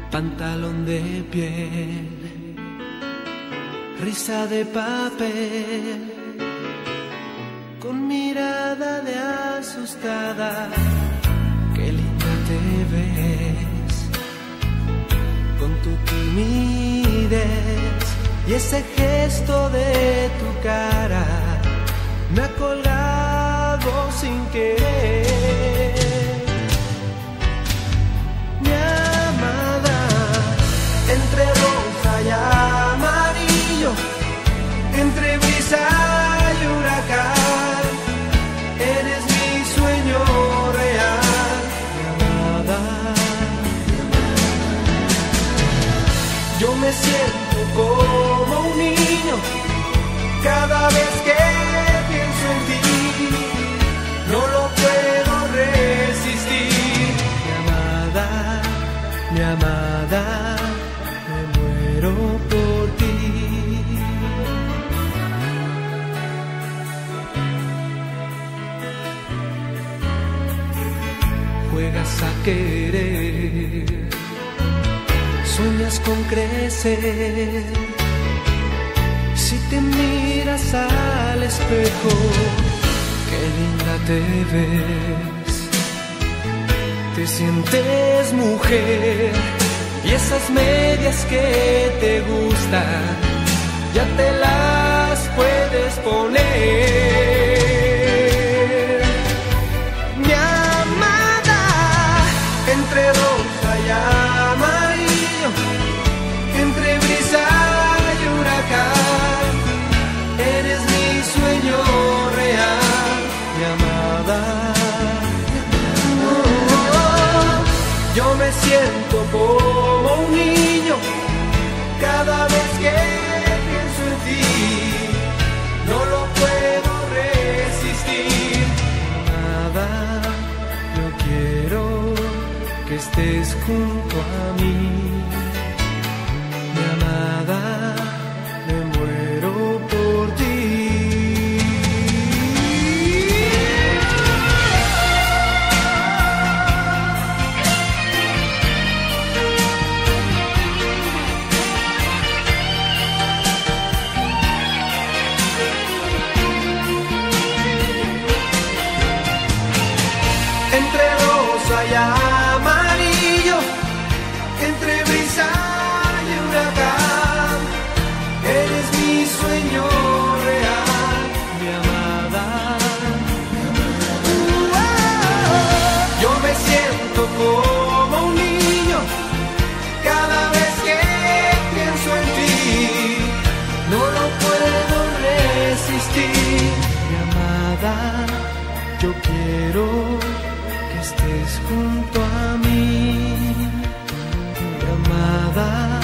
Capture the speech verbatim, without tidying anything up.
pantalón de piel, risa de papel, con mirada de asustada, qué linda te ves, con tu timidez y ese gesto de tu cara, me ha colgado sin querer. Mi amada, entre rosa y amarillo, entre brisa y huracán, eres mi sueño real. Mi amada, yo me siento como un niño cada vez que pienso en ti, no lo puedo resistir. Mi amada, mi amada, me muero por ti. Juegas a querer, sueñas con crecer. Si te miras al espejo, qué linda te ves. Te sientes mujer y esas medias que te gustan ya te las puedes poner. Mi amada, entre rosa y amarillo, entre brisa y huracán, eres mi sueño real. Mi amada, yo me siento como un niño cada vez que pienso en ti, no lo puedo resistir. Nada, yo quiero que estés junto a mí. Mi amada, me muero por ti. Entre rosa y amarillo, entre brisa y huracán, eres mi sueño real. Mi amada, yo me siento como un niño cada vez que pienso en ti, no lo puedo resistir. Mi amada, yo quiero que estés junto a mí. Mi amada,